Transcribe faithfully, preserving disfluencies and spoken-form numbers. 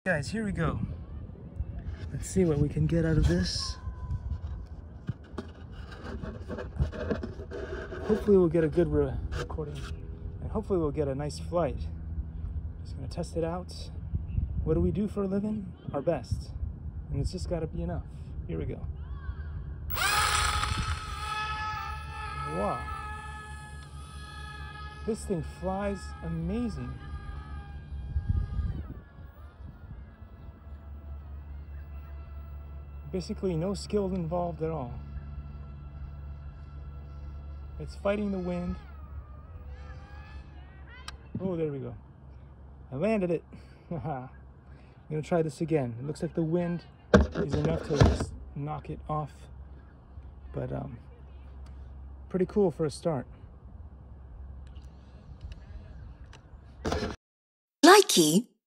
Guys, here we go. Let's see what we can get out of this. Hopefully we'll get a good re recording, and hopefully we'll get a nice flight. Just gonna test it out. What do we do for a living? Our best. And it's just gotta be enough. Here we go. Wow. This thing flies amazing. Basically no skill involved at all. It's fighting the wind. Oh, there we go. I landed it. I'm gonna try this again. It looks like the wind is enough to just knock it off. But um, pretty cool for a start. Likey.